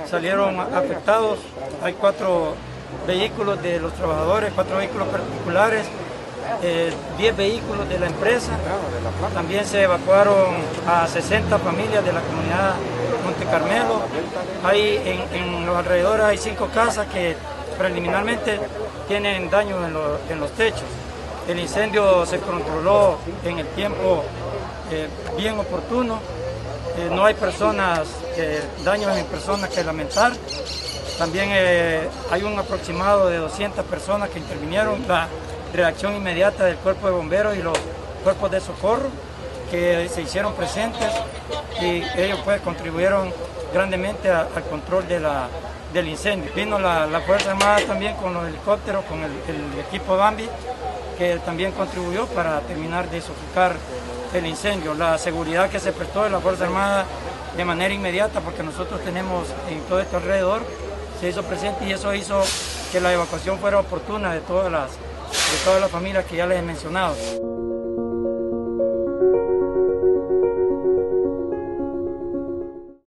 salieron afectados. Hay 4 vehículos de los trabajadores, 4 vehículos particulares, 10 vehículos de la empresa. También se evacuaron a 60 familias de la comunidad Monte Carmelo. Hay en los alrededores hay 5 casas que preliminarmente tienen daños en los techos. El incendio se controló en el tiempo bien oportuno. No hay daños en personas que lamentar. También hay un aproximado de 200 personas que intervinieron. La reacción inmediata del cuerpo de bomberos y los cuerpos de socorro que se hicieron presentes, y ellos pues contribuyeron grandemente al control del incendio. Vino la Fuerza Armada también con los helicópteros, con el equipo Bambi, que también contribuyó para terminar de sofocar el incendio. La seguridad que se prestó de la Fuerza Armada de manera inmediata, porque nosotros tenemos en todo esto alrededor, se hizo presente, y eso hizo que la evacuación fuera oportuna de todas las familias que ya les he mencionado.